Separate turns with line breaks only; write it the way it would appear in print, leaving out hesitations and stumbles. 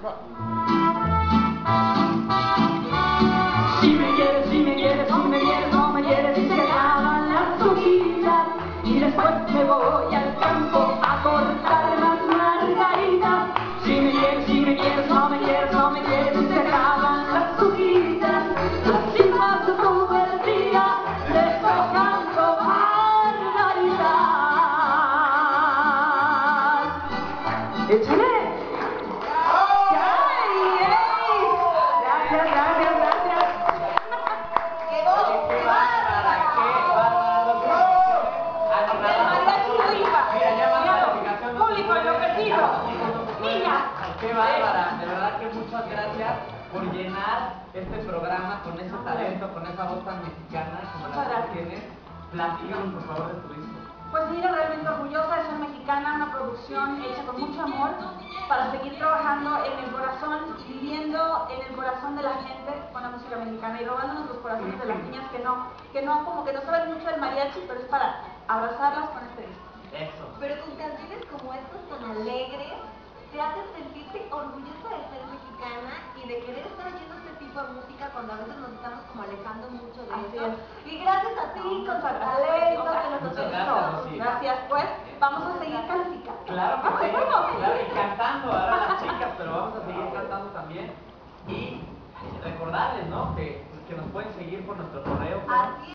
Si me quieres, si me quieres, no me quieres, no me quieres, y se acaban las hojitas, y después me voy al campo a cortar las margaritas. Si me quieres, si me quieres, no me quieres, no me quieres, y se acaban las hojitas, así paso todo el día despojando margaritas. ¡Échale!
¡Qué bárbara! De verdad que muchas gracias por llenar este programa con ese talento, con esa voz tan mexicana como la que tienes. Platícanos por favor de tu disco.
Pues mira, realmente orgullosa de ser mexicana, una producción hecha con mucho amor para seguir trabajando en el corazón y viviendo en el corazón de la gente con la música mexicana y robándonos los corazones de las niñas que no como que no saben mucho del mariachi, pero es para abrazarlas con este disco.
Eso.
Pero con canciones como estas tan alegres, te hacen sentirte orgullosa de ser mexicana y de querer estar haciendo este tipo de música cuando a veces nos estamos como alejando mucho de
Así
eso.
es.
Y gracias a ti, con tu talento, que nos
Muchas
haces
gracias,
todo.
Rosy.
Gracias, pues vamos a seguir calificando.
Claro que sí, claro, y cantando ahora las chicas, pero vamos a seguir cantando también. Y recordarles, ¿no? Que nos pueden seguir por nuestro correo.
Así